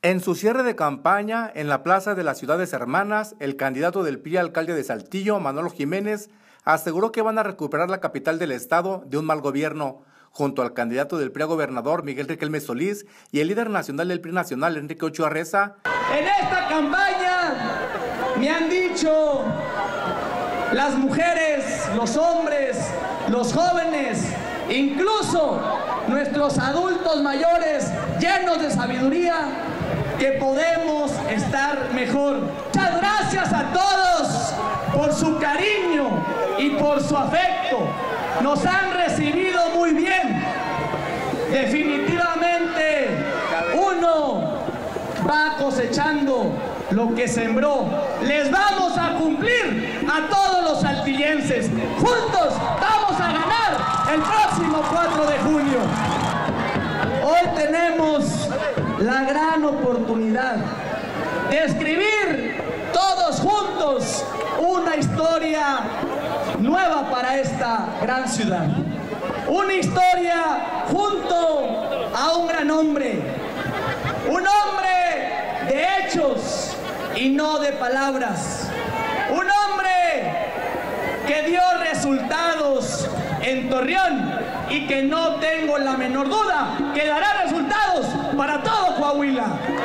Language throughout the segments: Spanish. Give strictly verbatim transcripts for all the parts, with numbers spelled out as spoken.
En su cierre de campaña en la Plaza de las Ciudades Hermanas, el candidato del P R I alcalde de Saltillo, Manolo Jiménez, aseguró que van a recuperar la capital del estado de un mal gobierno, junto al candidato del P R I a gobernador, Miguel Riquelme Solís, y el líder nacional del P R I nacional, Enrique Ochoa Reza. En esta campaña me han dicho las mujeres, los hombres, los jóvenes, incluso nuestros adultos mayores llenos de sabiduría, que podemos estar mejor. Muchas gracias a todos por su cariño y por su afecto. Nos han recibido muy bien. Definitivamente uno va cosechando lo que sembró. Les vamos a cumplir a todos los saltillenses. Juntos vamos a ganar el próximo cuatro de junio. Hoy tenemos la gran oportunidad de escribir todos juntos una historia nueva para esta gran ciudad. Una historia junto a un gran hombre. Un hombre de hechos y no de palabras. Un hombre que dio resultados en Torreón y que no tengo la menor duda que dará resultados para todo Coahuila.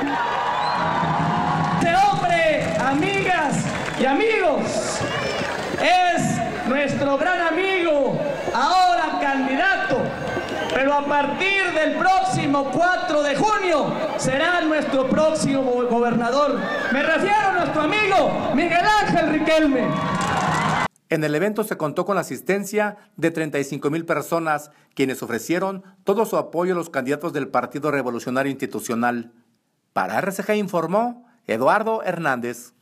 Este hombre, amigas y amigos, es nuestro gran amigo, ahora candidato, pero a partir del próximo cuatro de junio será nuestro próximo gobernador. Me refiero a nuestro amigo Miguel Ángel Riquelme. En el evento se contó con la asistencia de treinta y cinco mil personas, quienes ofrecieron todo su apoyo a los candidatos del Partido Revolucionario Institucional. Para R C G informó Eduardo Hernández.